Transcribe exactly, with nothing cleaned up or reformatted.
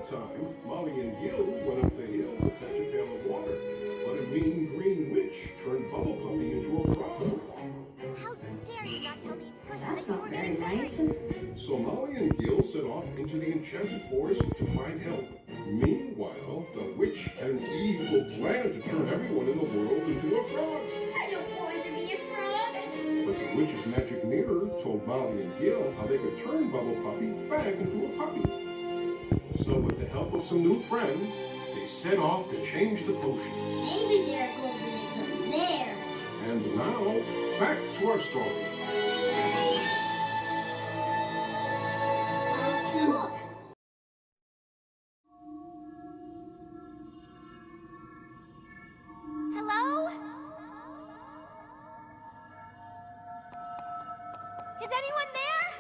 time, Molly and Gil went up the hill to fetch a pail of water, but a mean green witch turned Bubble Puppy into a frog. How dare you not tell me first That's that you not were very getting nice. married? So Molly and Gil set off into the enchanted forest to find help. Meanwhile, the witch had an evil plan to turn everyone in the world into a frog. I don't want to be a frog. But the witch's magic mirror told Molly and Gil how they could turn Bubble Puppy back into a puppy. So with the help of some new friends, they set off to change the potion. Maybe there are golden eggs up there. And now, back to our story. Look! Hello? Is anyone there?